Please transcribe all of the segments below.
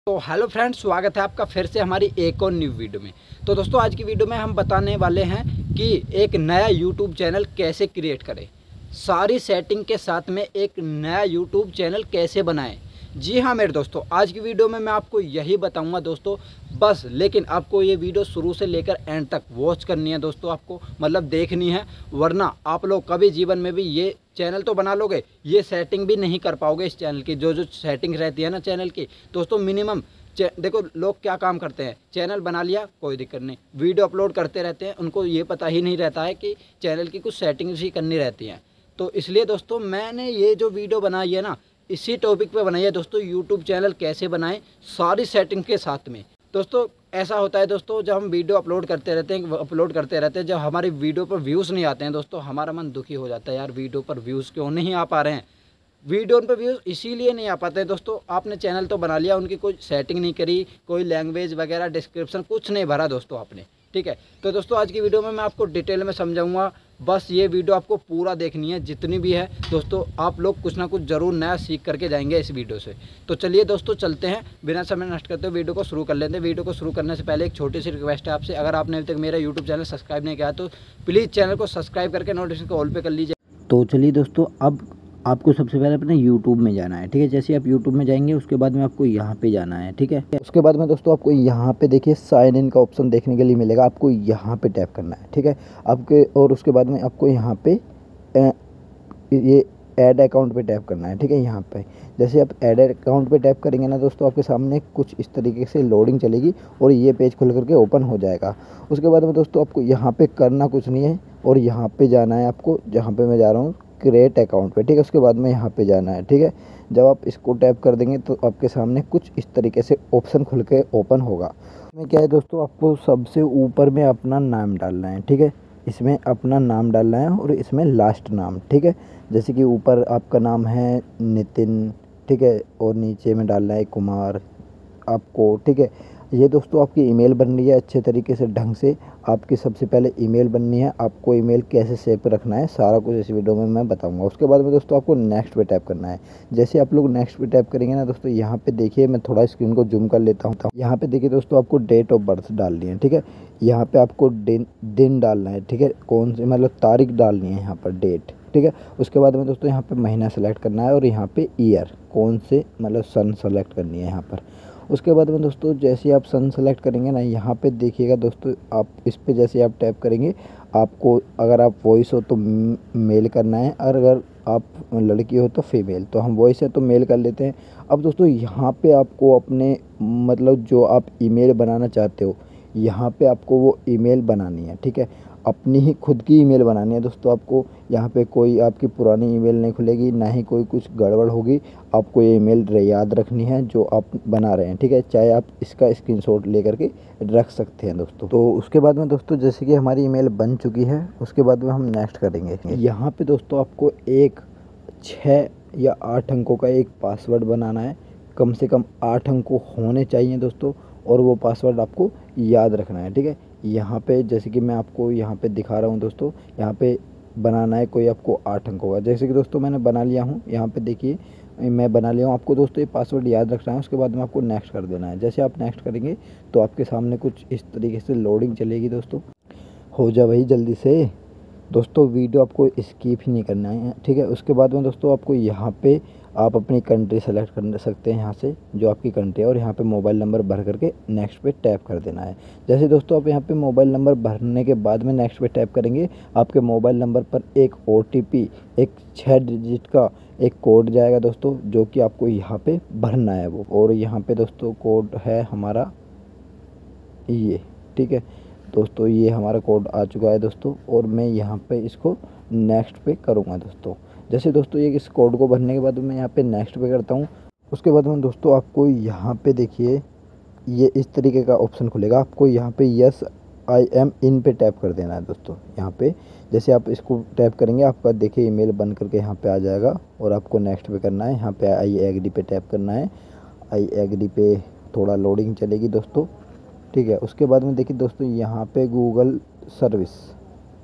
तो hello friends, स्वागत है आपका फिर से हमारी एक और न्यू वीडियो में। तो दोस्तों आज की वीडियो में हम बताने वाले हैं कि एक नया यूट्यूब चैनल कैसे क्रिएट करें, सारी सेटिंग के साथ में एक नया यूट्यूब चैनल कैसे बनाएं। जी हाँ मेरे दोस्तों, आज की वीडियो में मैं आपको यही बताऊंगा दोस्तों बस। लेकिन आपको ये वीडियो शुरू से लेकर एंड तक वॉच करनी है दोस्तों, आपको मतलब देखनी है, वरना आप लोग कभी जीवन में भी ये चैनल तो बना लोगे, ये सेटिंग भी नहीं कर पाओगे। इस चैनल की जो सेटिंग रहती है ना चैनल की दोस्तों, मिनिमम देखो लोग क्या काम करते हैं, चैनल बना लिया कोई दिक्कत नहीं, वीडियो अपलोड करते रहते हैं, उनको ये पता ही नहीं रहता है कि चैनल की कुछ सेटिंग्स ही करनी रहती हैं। तो इसलिए दोस्तों मैंने ये जो वीडियो बनाई है ना, इसी टॉपिक पे बनाई है दोस्तों, यूट्यूब चैनल कैसे बनाएं सारी सेटिंग के साथ में। दोस्तों ऐसा होता है दोस्तों, जब हम वीडियो अपलोड करते रहते हैं, जब हमारी वीडियो पर व्यूज़ नहीं आते हैं दोस्तों, हमारा मन दुखी हो जाता है, यार वीडियो पर व्यूज़ क्यों नहीं आ पा रहे हैं। वीडियो पर व्यूज़ इसीलिए नहीं आ पाते हैं दोस्तों, आपने चैनल तो बना लिया, उनकी कोई सेटिंग नहीं करी, कोई लैंग्वेज वगैरह डिस्क्रिप्शन कुछ नहीं भरा दोस्तों आपने, ठीक है। तो दोस्तों आज की वीडियो में मैं आपको डिटेल में समझाऊंगा, बस ये वीडियो आपको पूरा देखनी है, जितनी भी है दोस्तों। आप लोग कुछ ना कुछ ज़रूर नया सीख करके जाएंगे इस वीडियो से। तो चलिए दोस्तों चलते हैं, बिना समय नष्ट करते हुए वीडियो को शुरू कर लेते हैं। वीडियो को शुरू करने से पहले एक छोटी सी रिक्वेस्ट है आपसे, अगर आपने अभी तक मेरा यूट्यूब चैनल सब्सक्राइब नहीं किया तो प्लीज़ चैनल को सब्सक्राइब करके नोटिफिकेशन को ऑल पे कर लीजिए। तो चलिए दोस्तों, अब आपको सबसे पहले अपने यूट्यूब में जाना है, ठीक है। जैसे आप यूट्यूब में जाएंगे उसके बाद में आपको यहाँ पे जाना है, ठीक है। उसके बाद में दोस्तों आपको यहाँ पे देखिए साइन इन का ऑप्शन देखने के लिए मिलेगा, आपको यहाँ पे टैप करना है, ठीक है आपके। और उसके बाद में आपको यहाँ पे ये ऐड अकाउंट पे टैप करना है, ठीक है। यहाँ पे जैसे आप ऐड अकाउंट पे टैप करेंगे ना दोस्तों, आपके सामने कुछ इस तरीके से लोडिंग चलेगी और ये पेज खुल करके ओपन हो जाएगा। उसके बाद में दोस्तों आपको यहाँ पे करना कुछ नहीं है और यहाँ पे जाना है आपको, जहाँ पे मैं जा रहा हूँ क्रिएट अकाउंट पे, ठीक है। उसके बाद में यहाँ पे जाना है, ठीक है। जब आप इसको टैप कर देंगे तो आपके सामने कुछ इस तरीके से ऑप्शन खुल के ओपन होगा। इसमें क्या है दोस्तों, आपको सबसे ऊपर में अपना नाम डालना है, ठीक है। इसमें अपना नाम डालना है और इसमें लास्ट नाम, ठीक है। जैसे कि ऊपर आपका नाम है नितिन, ठीक है, और नीचे में डालना है कुमार आपको, ठीक है। ये दोस्तों आपकी ईमेल बन रही है अच्छे तरीके से ढंग से। आपकी सबसे पहले ईमेल बननी है, आपको ईमेल कैसे सेव रखना है सारा कुछ इस वीडियो में मैं बताऊंगा। उसके बाद में दोस्तों आपको नेक्स्ट पे टैप करना है। जैसे आप लोग नेक्स्ट पे टैप करेंगे ना दोस्तों, यहाँ पे देखिए, मैं थोड़ा स्क्रीन को जूम कर लेता हूँ। यहाँ पे देखिए दोस्तों, आपको डेट ऑफ बर्थ डालनी है, ठीक है। यहाँ पे आपको दिन डालना है, ठीक है, कौन सी मतलब तारीख डालनी है यहाँ पर, डेट, ठीक है। उसके बाद में दोस्तों यहाँ पे महीना सेलेक्ट करना है और यहाँ पे ईयर, कौन से मतलब सन सेलेक्ट करनी है यहाँ पर। उसके बाद में दोस्तों जैसे आप सन सेलेक्ट करेंगे ना, यहाँ पे देखिएगा दोस्तों, आप इस पे जैसे आप टैप करेंगे, आपको अगर आप वॉइस हो तो मेल करना है, और अगर आप लड़की हो तो फीमेल। तो हम वॉइस है तो मेल कर लेते हैं। अब दोस्तों यहाँ पे आपको अपने मतलब जो आप ईमेल बनाना चाहते हो, यहाँ पे आपको वो ईमेल बनानी है, ठीक है। अपनी ही खुद की ईमेल बनानी है दोस्तों आपको। यहाँ पे कोई आपकी पुरानी ईमेल नहीं खुलेगी, ना ही कोई कुछ गड़बड़ होगी। आपको ये ईमेल याद रखनी है जो आप बना रहे हैं, ठीक है। चाहे आप इसका स्क्रीनशॉट लेकर के रख सकते हैं दोस्तों। तो उसके बाद में दोस्तों जैसे कि हमारी ईमेल बन चुकी है, उसके बाद में हम नेक्स्ट करेंगे। यहाँ पे दोस्तों आपको एक 6 या 8 अंकों का एक पासवर्ड बनाना है, कम से कम 8 अंक होने चाहिए दोस्तों, और वो पासवर्ड आपको याद रखना है, ठीक है। यहाँ पे जैसे कि मैं आपको यहाँ पे दिखा रहा हूँ दोस्तों, यहाँ पे बनाना है कोई आपको 8 अंक होगा। जैसे कि दोस्तों मैंने बना लिया हूँ, यहाँ पे देखिए मैं बना लिया हूँ। आपको दोस्तों ये पासवर्ड याद रखना है, उसके बाद में आपको नेक्स्ट कर देना है। जैसे आप नेक्स्ट करेंगे तो आपके सामने कुछ इस तरीके से लोडिंग चलेगी दोस्तों। हो जा भाई जल्दी से दोस्तों, वीडियो आपको स्किप ही नहीं करना है, ठीक है। उसके बाद में दोस्तों आपको यहाँ पे आप अपनी कंट्री सेलेक्ट कर सकते हैं, यहाँ से जो आपकी कंट्री है, और यहाँ पे मोबाइल नंबर भर करके नेक्स्ट पे टैप कर देना है। जैसे दोस्तों आप यहाँ पे मोबाइल नंबर भरने के बाद में नेक्स्ट पे टैप करेंगे, आपके मोबाइल नंबर पर एक OTP, एक 6 डिजिट का एक कोड जाएगा दोस्तों, जो कि आपको यहाँ पे भरना है वो। और यहाँ पे दोस्तों कोड है हमारा ये, ठीक है दोस्तों, ये हमारा कोड आ चुका है दोस्तों, और मैं यहाँ पे इसको नेक्स्ट पे करूँगा दोस्तों। जैसे दोस्तों ये इस कोड को भरने के बाद मैं यहाँ पे नेक्स्ट पे करता हूँ। उसके बाद में दोस्तों आपको यहाँ पे देखिए ये इस तरीके का ऑप्शन खुलेगा, आपको यहाँ पे यस आई एम इन पे टैप कर देना है दोस्तों। यहाँ पे जैसे आप इसको टैप करेंगे, आपका देखिए ईमेल बन करके यहाँ पे आ जाएगा, और आपको नेक्स्ट पे करना है। यहाँ पे आई एग्री पे टैप करना है। आई एग्री पे थोड़ा लोडिंग चलेगी दोस्तों, ठीक है। उसके बाद में देखिए दोस्तों यहाँ पे गूगल सर्विस,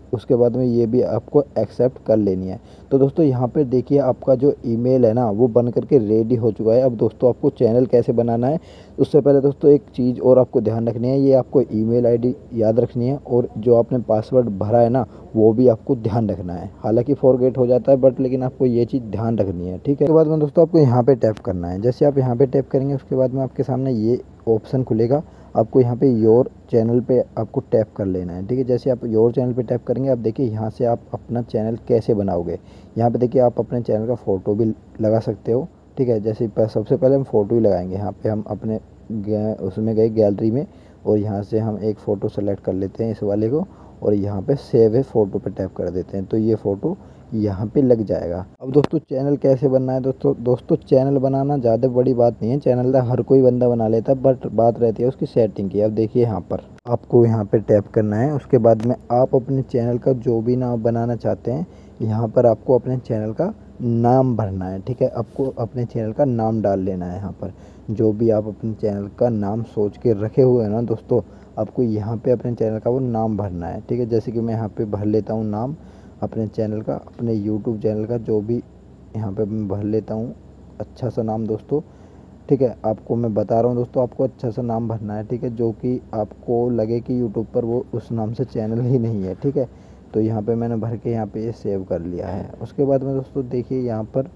उसके बाद में ये भी आपको एक्सेप्ट कर लेनी है। तो दोस्तों यहाँ पे देखिए आपका जो ईमेल है ना वो बन करके रेडी हो चुका है। अब दोस्तों आपको चैनल कैसे बनाना है, उससे पहले दोस्तों एक चीज़ और आपको ध्यान रखनी है, ये आपको ईमेल आईडी याद रखनी है और जो आपने पासवर्ड भरा है ना वो भी आपको ध्यान रखना है। हालांकि फॉरगेट हो जाता है बट लेकिन आपको ये चीज़ ध्यान रखनी है, ठीक है। उसके बाद में दोस्तों आपको यहाँ पे टैप करना है। जैसे आप यहाँ पे टैप करेंगे उसके बाद में आपके सामने ये ऑप्शन खुलेगा, आपको यहाँ पे योर चैनल पे आपको टैप कर लेना है, ठीक है। जैसे आप योर चैनल पे टैप करेंगे आप देखिए यहाँ से आप अपना चैनल कैसे बनाओगे। यहाँ पे देखिए आप अपने चैनल का फ़ोटो भी लगा सकते हो, ठीक है। जैसे सबसे पहले हम फ़ोटो ही लगाएंगे। यहाँ पे हम अपने उसमें गए गैलरी में और यहाँ से हम एक फ़ोटो सेलेक्ट कर लेते हैं इस वाले को और यहाँ पे सेव है फ़ोटो पे टैप कर देते हैं तो ये फ़ोटो यहाँ पे लग जाएगा। अब दोस्तों चैनल कैसे बनना है दोस्तों चैनल बनाना ज़्यादा बड़ी बात नहीं है, चैनल तो हर कोई बंदा बना लेता है बट बात रहती है उसकी सेटिंग की। अब देखिए यहाँ पर आपको यहाँ पे टैप करना है, उसके बाद में आप अपने चैनल का जो भी नाम बनाना चाहते हैं यहाँ पर आपको अपने चैनल का नाम भरना है, ठीक है। आपको अपने चैनल का नाम डाल लेना है। यहाँ पर जो भी आप अपने चैनल का नाम सोच के रखे हुए हैं ना दोस्तों, आपको यहाँ पे अपने चैनल का वो नाम भरना है, ठीक है। जैसे कि मैं यहाँ पे भर लेता हूँ नाम अपने चैनल का, अपने यूट्यूब चैनल का जो भी यहाँ पे मैं भर लेता हूँ अच्छा सा नाम दोस्तों, ठीक है। आपको मैं बता रहा हूँ दोस्तों आपको अच्छा सा नाम भरना है, ठीक है, जो कि आपको लगे कि यूट्यूब पर वो उस नाम से चैनल ही नहीं है, ठीक है। तो यहाँ पे मैंने भर के यहाँ पे ये सेव कर लिया है। उसके बाद में दोस्तों देखिए यहाँ पर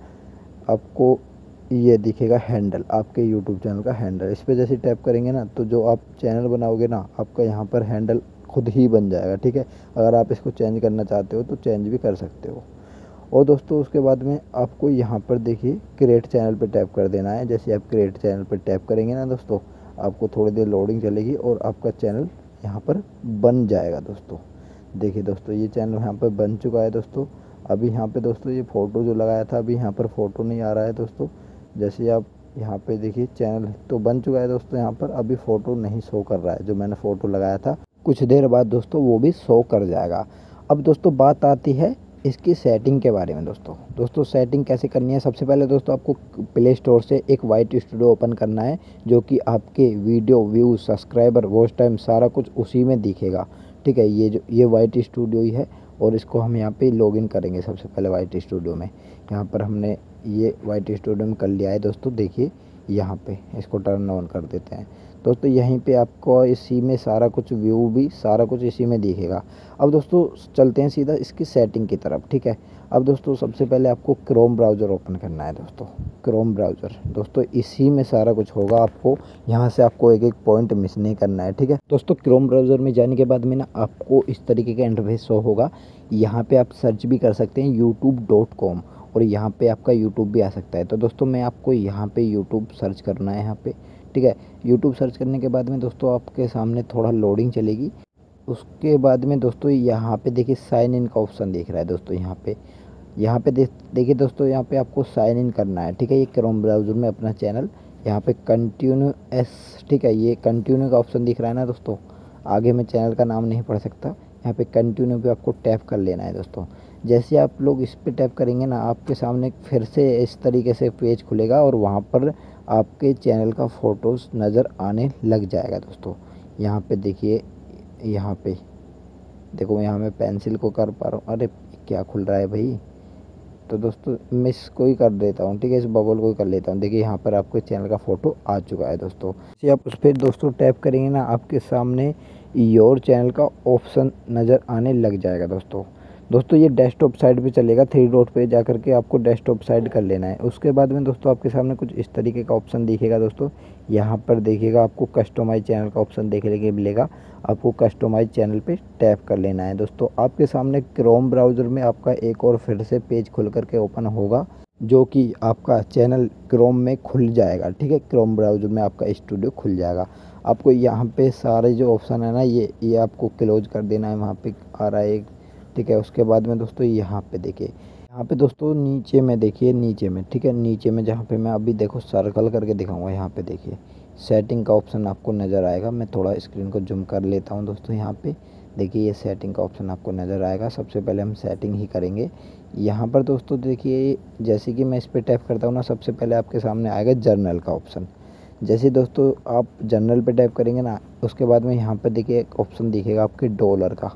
आपको ये दिखेगा हैंडल, आपके यूट्यूब चैनल का हैंडल। इस पर जैसे टैप करेंगे ना तो जो आप चैनल बनाओगे ना आपका यहाँ पर हैंडल खुद ही बन जाएगा, ठीक है। अगर आप इसको चेंज करना चाहते हो तो चेंज भी कर सकते हो। और दोस्तों उसके बाद में आपको यहाँ पर देखिए क्रिएट चैनल पे टैप कर देना है। जैसे आप क्रिएट चैनल पे टैप करेंगे ना दोस्तों आपको थोड़ी देर लोडिंग चलेगी और आपका चैनल यहाँ पर बन जाएगा दोस्तों। देखिए दोस्तों ये चैनल यहाँ पर बन चुका है दोस्तों। अभी यहाँ पे दोस्तों ये फ़ोटो जो लगाया था अभी यहाँ पर फ़ोटो नहीं आ रहा है दोस्तों। जैसे आप यहाँ पे देखिए चैनल तो बन चुका है दोस्तों, यहाँ पर अभी फ़ोटो नहीं शो कर रहा है। जो मैंने फ़ोटो लगाया था कुछ देर बाद दोस्तों वो भी शो कर जाएगा। अब दोस्तों बात आती है इसकी सेटिंग के बारे में दोस्तों सेटिंग कैसे करनी है। सबसे पहले दोस्तों आपको प्ले स्टोर से एक वाइट स्टूडियो ओपन करना है जो कि आपके video views subscriber watch time सारा कुछ उसी में दिखेगा, ठीक है। ये वाइट स्टूडियो ही है और इसको हम यहाँ पे लॉगिन करेंगे। सबसे पहले वाइट स्टूडियो में यहाँ पर हमने ये वाइट स्टूडियो में कर लिया है दोस्तों। देखिए यहाँ पे इसको टर्न ऑन कर देते हैं दोस्तों। यहीं पे आपको इसी में सारा कुछ व्यू भी सारा कुछ इसी में दिखेगा। अब दोस्तों चलते हैं सीधा इसकी सेटिंग की तरफ, ठीक है। अब दोस्तों सबसे पहले आपको क्रोम ब्राउज़र ओपन करना है दोस्तों। क्रोम ब्राउज़र दोस्तों इसी में सारा कुछ होगा, आपको यहाँ से आपको एक एक पॉइंट मिस नहीं करना है, ठीक है दोस्तों। क्रोम ब्राउज़र में जाने के बाद में ना आपको इस तरीके का इंटरफेस शो होगा। यहाँ पे आप सर्च भी कर सकते हैं youtube.com और यहाँ पे आपका यूट्यूब भी आ सकता है। तो दोस्तों मैं आपको यहाँ पे यूट्यूब सर्च करना है यहाँ पे, ठीक है। यूट्यूब सर्च करने के बाद में दोस्तों आपके सामने थोड़ा लोडिंग चलेगी। उसके बाद में दोस्तों यहाँ पे देखिए साइन इन का ऑप्शन दिख रहा है दोस्तों। यहाँ पे देखिए दोस्तों यहाँ पे आपको साइन इन करना है, ठीक है। ये क्रोम ब्राउज़र में अपना चैनल यहाँ पे कंटिन्यू ठीक है, ये कंटिन्यू का ऑप्शन दिख रहा है ना दोस्तों। आगे मैं चैनल का नाम नहीं पढ़ सकता, यहाँ पे कंटिन्यू पे आपको टैप कर लेना है दोस्तों। जैसे आप लोग इस पे टैप करेंगे ना आपके सामने फिर से इस तरीके से पेज खुलेगा और वहाँ पर आपके चैनल का फ़ोटोज़ नज़र आने लग जाएगा दोस्तों। यहाँ पे देखिए, यहाँ पे देखो, यहाँ मैं पेंसिल को कर पा रहा हूँ। अरे क्या खुल रहा है भाई। तो दोस्तों मैं इसको ही कर देता हूँ, ठीक है, इस बबल को ही कर लेता हूँ। देखिए यहाँ पर आपके चैनल का फ़ोटो आ चुका है दोस्तों। जैसे आप उस पर दोस्तों टैप करेंगे ना आपके सामने योर चैनल का ऑप्शन नज़र आने लग जाएगा दोस्तों ये डेस्कटॉप साइड पे चलेगा। 3 डॉट पे जा करके आपको डेस्कटॉप साइड कर लेना है। उसके बाद में दोस्तों आपके सामने कुछ इस तरीके का ऑप्शन दिखेगा दोस्तों। यहाँ पर देखिएगा आपको कस्टमाइज चैनल का ऑप्शन देखने के मिलेगा। आपको कस्टमाइज चैनल पे टैप कर लेना है दोस्तों। आपके सामने क्रोम ब्राउज़र में आपका एक और फिर से पेज खुल करके ओपन होगा जो कि आपका चैनल क्रोम में खुल जाएगा, ठीक है। क्रोम ब्राउज़र में आपका स्टूडियो खुल जाएगा। आपको यहाँ पे सारे जो ऑप्शन है ना ये आपको क्लोज कर देना है। वहाँ पे आ रहा है एक, ठीक है। उसके बाद में दोस्तों यहाँ पे देखिए, यहाँ पे दोस्तों नीचे में देखिए, नीचे में, ठीक है, नीचे में जहाँ पे मैं अभी देखो सर्कल करके दिखाऊंगा, यहाँ पे देखिए सेटिंग का ऑप्शन आपको नज़र आएगा। मैं थोड़ा स्क्रीन को जूम कर लेता हूँ दोस्तों। यहाँ पे देखिए ये सेटिंग का ऑप्शन आपको नज़र आएगा। सबसे पहले हम सेटिंग ही करेंगे। यहाँ पर दोस्तों देखिए जैसे कि मैं इस पर टैप करता हूँ ना, सबसे पहले आपके सामने आएगा जर्नल का ऑप्शन। जैसे दोस्तों आप जर्नल पे टैप करेंगे ना उसके बाद में यहाँ पर देखिए एक ऑप्शन दिखेगा आपके डॉलर का।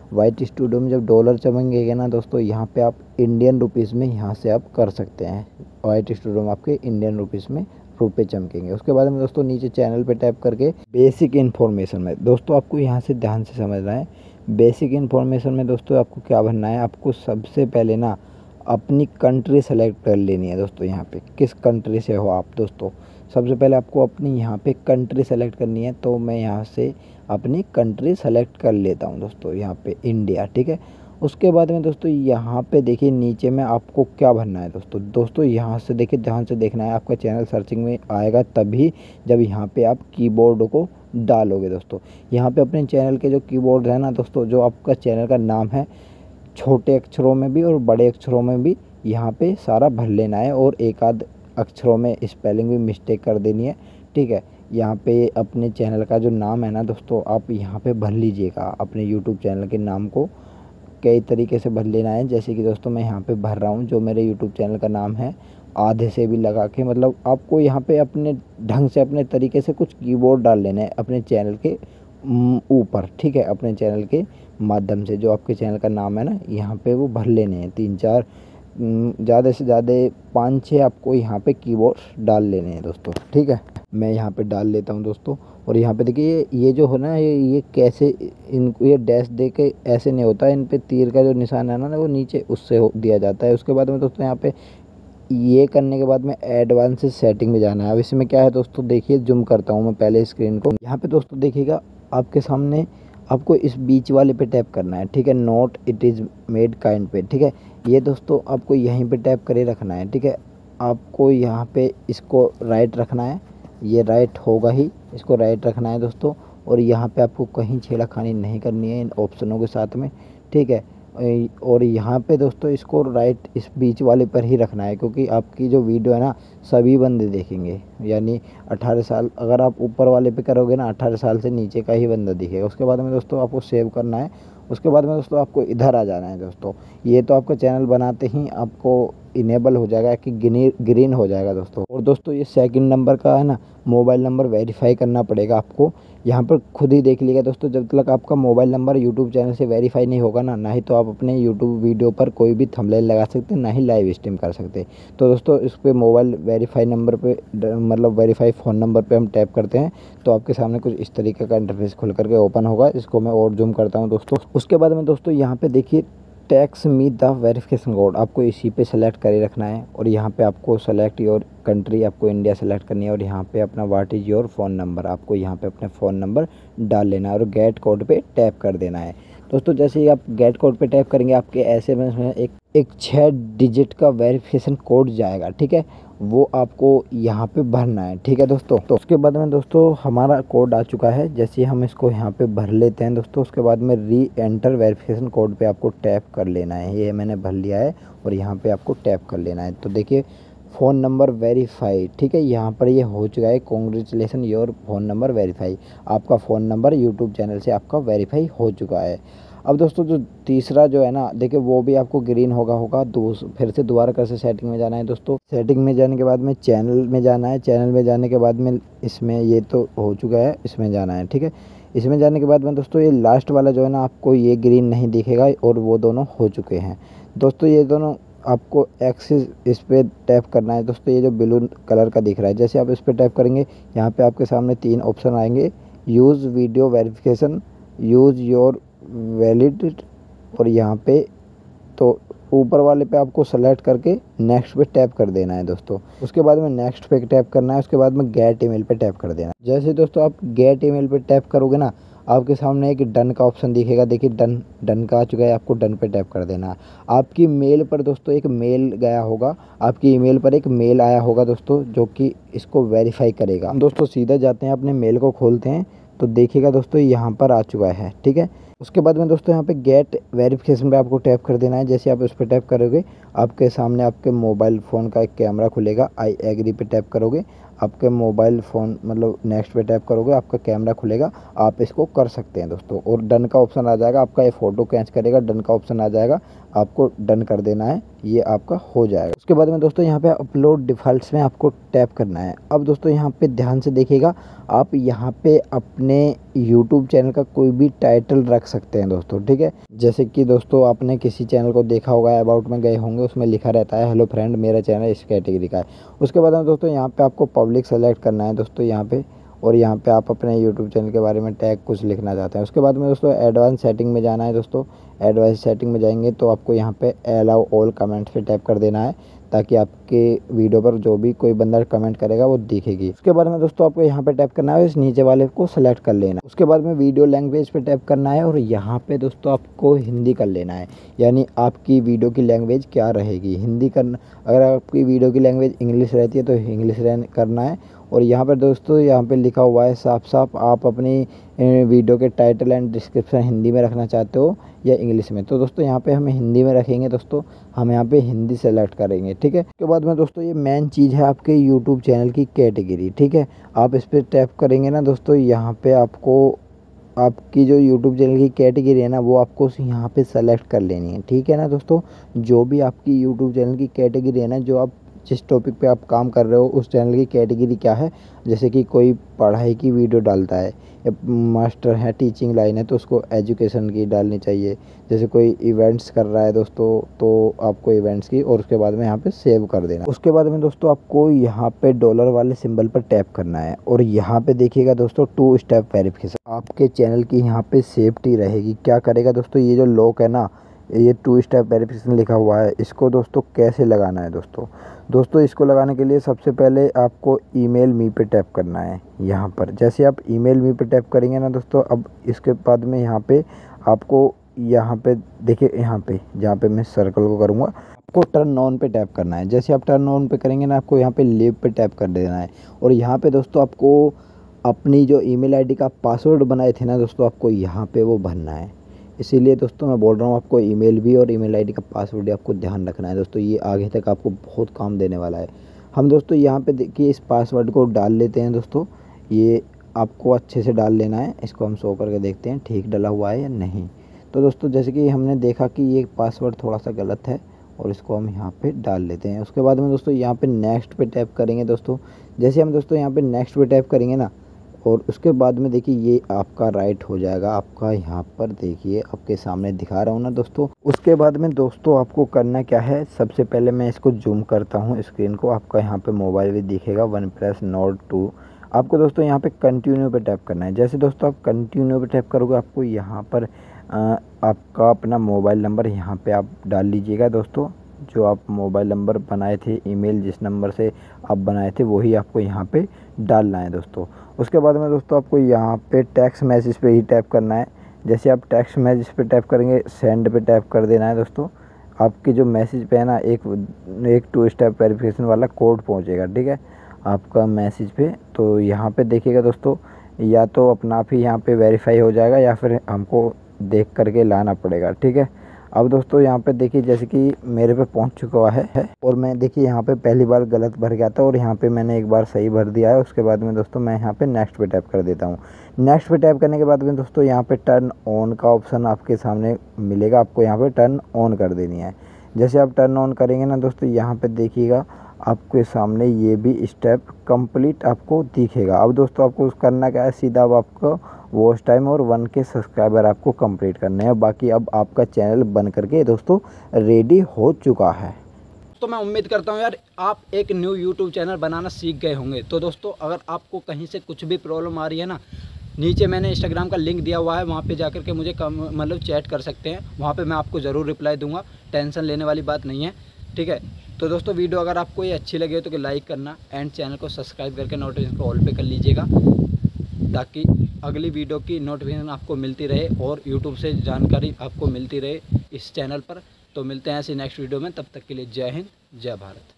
वाइट स्टूडियो में जब डॉलर चमकेंगे ना दोस्तों, यहाँ पे आप इंडियन रुपीज़ में यहाँ से आप कर सकते हैं। वाइट स्टूडियो में आपके इंडियन रुपीज़ में रुपये चमकेंगे। उसके बाद में दोस्तों नीचे चैनल पे टैप करके बेसिक इन्फॉर्मेशन में दोस्तों आपको यहाँ से ध्यान से समझना है। बेसिक इन्फॉर्मेशन में दोस्तों आपको क्या भरना है, आपको सबसे पहले ना अपनी कंट्री सेलेक्ट कर लेनी है दोस्तों। यहाँ पे किस कंट्री से हो आप दोस्तों, सबसे पहले आपको अपनी यहाँ पे कंट्री सेलेक्ट करनी है। तो मैं यहाँ से अपनी कंट्री सेलेक्ट कर लेता हूँ दोस्तों, यहाँ पे इंडिया, ठीक है। उसके बाद में दोस्तों यहाँ पे देखिए नीचे में आपको क्या भरना है दोस्तों यहाँ से देखिए, ध्यान से देखना है। आपका चैनल सर्चिंग में आएगा तभी जब यहाँ पे आप कीबोर्ड को डालोगे दोस्तों। यहाँ पे अपने चैनल के जो कीबोर्ड है ना दोस्तों, जो आपका चैनल का नाम है, छोटे अक्षरों में भी और बड़े अक्षरों में भी यहाँ पे सारा भर लेना है, और एक आध अक्षरों में स्पेलिंग भी मिस्टेक कर देनी है, ठीक है। यहाँ पे अपने चैनल का जो नाम है ना दोस्तों, आप यहाँ पे भर लीजिएगा अपने यूट्यूब चैनल के नाम को। कई तरीके से भर लेना है, जैसे कि दोस्तों मैं यहाँ पे भर रहा हूँ जो मेरे यूट्यूब चैनल का नाम है, आधे से भी लगा के, मतलब आपको यहाँ पे अपने ढंग से अपने तरीके से कुछ कीबोर्ड डाल लेना है अपने चैनल के ऊपर, ठीक है। अपने चैनल के माध्यम से जो आपके चैनल का नाम है ना, यहाँ पे वो भर लेने हैं। 3-4 ज़्यादा से ज़्यादा 5-6 आपको यहाँ पे कीबोर्ड डाल लेने हैं दोस्तों, ठीक है। मैं यहाँ पे डाल लेता हूँ दोस्तों। और यहाँ पे देखिए ये जो है ना, ये कैसे इनको ये डैश दे के ऐसे नहीं होता, इन पे तीर का जो निशान है ना वो नीचे उससे दिया जाता है। उसके बाद में दोस्तों यहाँ पे ये करने के बाद में एडवांस सेटिंग में जाना है। अब इसमें क्या है दोस्तों, देखिए जूम करता हूँ मैं पहले स्क्रीन को। यहाँ पे दोस्तों देखिएगा आपके सामने, आपको इस बीच वाले पे टैप करना है, ठीक है। Note it is made kind पे, ठीक है। ये दोस्तों आपको यहीं पे टैप करे रखना है, ठीक है। आपको यहाँ पे इसको राइट रखना है, ये राइट होगा ही, इसको राइट रखना है दोस्तों। और यहाँ पे आपको कहीं छेड़खानी नहीं करनी है इन ऑप्शनों के साथ में, ठीक है। और यहाँ पे दोस्तों इसको राइट इस बीच वाले पर ही रखना है, क्योंकि आपकी जो वीडियो है ना सभी बंदे देखेंगे, यानी 18 साल, अगर आप ऊपर वाले पे करोगे ना 18 साल से नीचे का ही बंदा दिखेगा। उसके बाद में दोस्तों आपको सेव करना है। उसके बाद में दोस्तों आपको इधर आ जाना है दोस्तों। ये तो आपका चैनल बनाते ही आपको इनेबल हो जाएगा कि ग्रीन हो जाएगा दोस्तों। और दोस्तों ये सेकंड नंबर का है ना, मोबाइल नंबर वेरीफाई करना पड़ेगा आपको। यहाँ पर खुद ही देख लीजिएगा दोस्तों, जब तक आपका मोबाइल नंबर यूट्यूब चैनल से वेरीफाई नहीं होगा ना ही तो आप अपने यूट्यूब वीडियो पर कोई भी थंबनेल लगा सकते, ना ही लाइव स्ट्रीम कर सकते। तो दोस्तों इस पर मोबाइल वेरीफाई नंबर पे, मतलब वेरीफाई फ़ोन नंबर पे हम टैप करते हैं तो आपके सामने कुछ इस तरीके का इंटरफेस खुल करके ओपन होगा। इसको मैं और जूम करता हूँ दोस्तों। उसके बाद में दोस्तों यहाँ पे देखिए text me the verification code, आपको इसी पे सेलेक्ट करे रखना है। और यहाँ पे आपको सेलेक्ट योर कंट्री, आपको इंडिया सेलेक्ट करनी है। और यहाँ पे अपना what is your phone number, आपको यहाँ पे अपने फ़ोन नंबर डाल लेना है और गेट कोड पे टैप कर देना है दोस्तों। जैसे ही आप गेट कोड पे टैप करेंगे आपके SMS में एक 6 डिजिट का वेरिफिकेशन कोड जाएगा, ठीक है। वो आपको यहाँ पे भरना है, ठीक है दोस्तों। तो उसके बाद में दोस्तों हमारा कोड आ चुका है, जैसे हम इसको यहाँ पे भर लेते हैं दोस्तों। उसके बाद में री एंटर वेरिफिकेशन कोड पे आपको टैप कर लेना है। ये मैंने भर लिया है और यहाँ पे आपको टैप कर लेना है। तो देखिए फ़ोन नंबर वेरीफाई, ठीक है, यहाँ पर ये हो चुका है। Congratulation your phone number verify, आपका फ़ोन नंबर यूट्यूब चैनल से आपका वेरीफाई हो चुका है। अब दोस्तों जो तीसरा जो है ना, देखिए वो भी आपको ग्रीन होगा। फिर से दोबारा कैसे सेटिंग में जाना है दोस्तों। सेटिंग में जाने के बाद में चैनल में जाना है। चैनल में जाने के बाद में इसमें ये तो हो चुका है, इसमें जाना है, ठीक है। इसमें जाने के बाद में दोस्तों ये लास्ट वाला जो है ना, आपको ये ग्रीन नहीं दिखेगा और वो दोनों हो चुके हैं दोस्तों। ये दोनों आपको एक्सिस इस पर टैप करना है दोस्तों। ये जो ब्लू कलर का दिख रहा है, जैसे आप इस पर टैप करेंगे यहाँ पे आपके सामने 3 ऑप्शन आएंगे, use video verification, use your valid, और यहाँ पे तो ऊपर वाले पे आपको सेलेक्ट करके नेक्स्ट पे टैप कर देना है दोस्तों। उसके बाद में नेक्स्ट पे टैप करना है। उसके बाद में गेट ईमेल पे टैप कर देना है। जैसे दोस्तों आप गेट ईमेल पे टैप करोगे ना, आपके सामने एक डन का ऑप्शन दिखेगा। देखिए डन का आ चुका है, आपको डन पे टैप कर देना है। आपकी मेल पर दोस्तों एक मेल गया होगा, आपकी ईमेल पर एक मेल आया होगा दोस्तों, जो कि इसको वेरीफाई करेगा। हम दोस्तों सीधा जाते हैं, अपने मेल को खोलते हैं तो देखिएगा दोस्तों यहाँ पर आ चुका है, ठीक है। उसके बाद में दोस्तों यहाँ पे गेट वेरिफिकेशन पे आपको टैप कर देना है। जैसे आप उस पर टैप करोगे आपके सामने आपके मोबाइल फ़ोन का एक कैमरा खुलेगा। आई एग्री पे टैप करोगे, आपके मोबाइल फ़ोन मतलब नेक्स्ट पे टैप करोगे, आपका कैमरा खुलेगा, आप इसको कर सकते हैं दोस्तों। और डन का ऑप्शन आ जाएगा, आपका ये फ़ोटो कैच करेगा, डन का ऑप्शन आ जाएगा, आपको डन कर देना है, ये आपका हो जाएगा। उसके बाद में दोस्तों यहाँ पे अपलोड डिफ़ॉल्ट्स में आपको टैप करना है। अब दोस्तों यहाँ पे ध्यान से देखिएगा, आप यहाँ पे अपने यूट्यूब चैनल का कोई भी टाइटल रख सकते हैं दोस्तों, ठीक है। जैसे कि दोस्तों आपने किसी चैनल को देखा होगा, अबाउट में गए होंगे, उसमें लिखा रहता है हेलो फ्रेंड मेरा चैनल इस कैटेगरी का है। उसके बाद में दोस्तों यहाँ पे आपको पब्लिक सेलेक्ट करना है दोस्तों यहाँ पे, और यहाँ पे आप अपने यूट्यूब चैनल के बारे में टैग कुछ लिखना चाहते हैं। उसके बाद में दोस्तों एडवांस सेटिंग में जाना है दोस्तों। एडवांस सेटिंग में जाएंगे तो आपको यहाँ पे अलाउ ऑल कमेंट्स पे टैप कर देना है, ताकि आपके वीडियो पर जो भी कोई बंदा कमेंट करेगा वो दिखेगी। उसके बाद में दोस्तों आपको यहाँ पे टैप करना है, इस नीचे वाले को सेलेक्ट कर लेना। उसके बाद में वीडियो लैंग्वेज पे टैप करना है, और यहाँ पे दोस्तों आपको हिंदी कर लेना है, यानी आपकी वीडियो की लैंग्वेज क्या रहेगी, हिंदी करना। अगर आपकी वीडियो की लैंग्वेज इंग्लिश रहती है तो इंग्लिश करना है। और यहाँ पर दोस्तों यहाँ पे लिखा हुआ है साफ साफ, आप अपनी वीडियो के टाइटल एंड डिस्क्रिप्शन हिंदी में रखना चाहते हो या इंग्लिश में। तो दोस्तों यहाँ पे हम हिंदी में रखेंगे दोस्तों, हम यहाँ पे हिंदी सेलेक्ट करेंगे, ठीक है। उसके बाद में दोस्तों ये मेन चीज़ है आपके यूट्यूब चैनल की कैटेगरी, ठीक है। आप इस पर टैप करेंगे ना दोस्तों, यहाँ पे आपको आपकी जो यूट्यूब चैनल की कैटेगरी है ना, वो आपको यहाँ पे सेलेक्ट कर लेनी है, ठीक है ना दोस्तों। जो भी आपकी यूट्यूब चैनल की कैटेगरी है ना, जो आप जिस टॉपिक पे आप काम कर रहे हो उस चैनल की कैटेगरी क्या है। जैसे कि कोई पढ़ाई की वीडियो डालता है, या मास्टर है, टीचिंग लाइन है, तो उसको एजुकेशन की डालनी चाहिए। जैसे कोई इवेंट्स कर रहा है दोस्तों, तो आपको इवेंट्स की, और उसके बाद में यहाँ पे सेव कर देना। उसके बाद में दोस्तों आपको यहाँ पे डॉलर वाले सिंबल पर टैप करना है, और यहाँ पे देखिएगा दोस्तों 2 स्टेप वेरिफिकेशन। आपके चैनल की यहाँ पे सेफ्टी रहेगी। क्या करेगा दोस्तों, ये जो लॉक है ना, ये 2 स्टेप वेरिफिकेशन लिखा हुआ है, इसको दोस्तों कैसे लगाना है दोस्तों इसको लगाने के लिए सबसे पहले आपको ईमेल मी पे टैप करना है यहाँ पर। जैसे आप ईमेल मी पे टैप करेंगे ना दोस्तों, अब इसके बाद में यहाँ पे आपको यहाँ पे देखिए, यहाँ पे जहाँ पे मैं सर्कल को करूँगा, आपको टर्न ऑन पे टैप करना है। जैसे आप टर्न ऑन पे करेंगे ना, आपको यहाँ पे लीव पे टैप कर देना है, और यहाँ पे दोस्तों आपको अपनी जो ईमेल आईडी का पासवर्ड बनाए थे ना दोस्तों, आपको यहाँ पे वो भरना है। इसीलिए दोस्तों मैं बोल रहा हूँ, आपको ईमेल भी और ईमेल आईडी का पासवर्ड भी आपको ध्यान रखना है दोस्तों, ये आगे तक आपको बहुत काम देने वाला है। हम दोस्तों यहाँ पे देखिए इस पासवर्ड को डाल लेते हैं दोस्तों, ये आपको अच्छे से डाल लेना है। इसको हम शो करके देखते हैं ठीक डला हुआ है या नहीं। तो दोस्तों जैसे कि हमने देखा कि ये पासवर्ड थोड़ा सा गलत है, और इसको हम यहाँ पे डाल लेते हैं। उसके बाद में दोस्तों यहाँ पे नेक्स्ट पे टैप करेंगे दोस्तों। जैसे हम दोस्तों यहाँ पे नेक्स्ट पे टैप करेंगे ना, और उसके बाद में देखिए ये आपका राइट हो जाएगा। आपका यहाँ पर देखिए आपके सामने दिखा रहा हूँ ना दोस्तों। उसके बाद में दोस्तों आपको करना क्या है, सबसे पहले मैं इसको जूम करता हूँ स्क्रीन को। आपका यहाँ पे मोबाइल भी दिखेगा OnePlus Nord 2। आपको दोस्तों यहाँ पे कंटिन्यू पे टैप करना है। जैसे दोस्तों आप कंटिन्यू पे टैप करोगे, आपको यहाँ पर आपका अपना मोबाइल नंबर यहाँ पे आप डाल लीजिएगा दोस्तों। जो आप मोबाइल नंबर बनाए थे, ईमेल जिस नंबर से आप बनाए थे, वही आपको यहाँ पे डालना है दोस्तों। उसके बाद में दोस्तों आपको यहाँ पे टेक्स्ट मैसेज पे ही टैप करना है। जैसे आप टेक्स्ट मैसेज पे टैप करेंगे, सेंड पे टैप कर देना है दोस्तों। आपके जो मैसेज पे है ना, एक 2 स्टेप वेरिफिकेशन वाला कोड पहुँचेगा, ठीक है, आपका मैसेज पे। तो यहाँ पे देखिएगा दोस्तों, या तो अपना आप ही यहाँ पे वेरीफाई हो जाएगा, या फिर हमको देख करके लाना पड़ेगा, ठीक है। अब दोस्तों यहाँ पे देखिए जैसे कि मेरे पे पहुँच चुका है, और मैं देखिए यहाँ पे पहली बार गलत भर गया था, और यहाँ पे मैंने एक बार सही भर दिया है। उसके बाद में दोस्तों मैं यहाँ पे नेक्स्ट पे टैप कर देता हूँ। नेक्स्ट पे टैप करने के बाद में दोस्तों यहाँ पे टर्न ऑन का ऑप्शन आपके सामने मिलेगा, आपको यहाँ पे टर्न ऑन कर देनी है। जैसे आप टर्न ऑन करेंगे ना दोस्तों, यहाँ पे देखिएगा आपके सामने ये भी स्टेप कंप्लीट आपको दिखेगा। अब दोस्तों आपको करना क्या है, सीधा अब आपको वॉच टाइम और 1K सब्सक्राइबर आपको कंप्लीट करने हैं। बाकी अब आपका चैनल बन करके दोस्तों रेडी हो चुका है। तो मैं उम्मीद करता हूँ यार आप एक न्यू यूट्यूब चैनल बनाना सीख गए होंगे। तो दोस्तों अगर आपको कहीं से कुछ भी प्रॉब्लम आ रही है ना, नीचे मैंने इंस्टाग्राम का लिंक दिया हुआ है, वहाँ पे जाकर के मुझे मतलब चैट कर सकते हैं। वहाँ पे मैं आपको ज़रूर रिप्लाई दूंगा, टेंशन लेने वाली बात नहीं है, ठीक है। तो दोस्तों वीडियो अगर आपको ये अच्छी लगे तो लाइक करना, एंड चैनल को सब्सक्राइब करके नोटिफिकेशन को ऑल पे कर लीजिएगा, ताकि अगली वीडियो की नोटिफिकेशन आपको मिलती रहे और यूट्यूब से जानकारी आपको मिलती रहे इस चैनल पर। तो मिलते हैं ऐसी नेक्स्ट वीडियो में, तब तक के लिए जय हिंद, जय भारत।